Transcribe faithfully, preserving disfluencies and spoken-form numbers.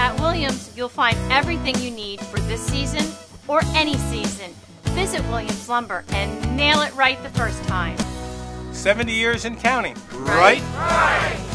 At Williams, you'll find everything you need for this season or any season. Visit Williams Lumber and nail it right the first time. seventy years and counting, right? Right.